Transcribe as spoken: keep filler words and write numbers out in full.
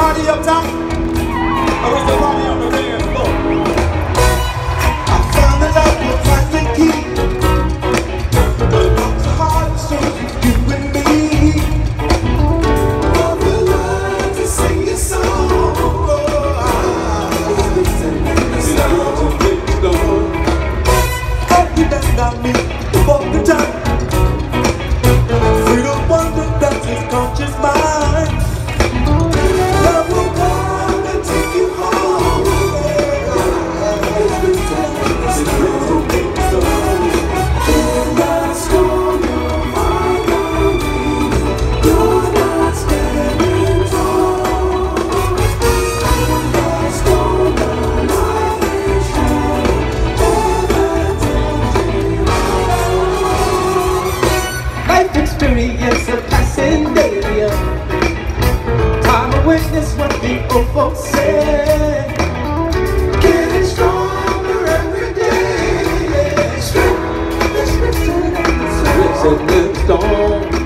party up top? Or is the party on the dance floor? I found that love will try to keep, but it's hard, so you and me. Love will learn to sing your song. You depend on me for the time. Freedom wonder that's his conscious mind. Love will come and take you home. It's real big story. In that storm you'll find me. You're not standing tall. In that storm the light is shining. Life experience a passing day. Time to witness what people folks say. Getting stronger every day. Strength is written in the stone.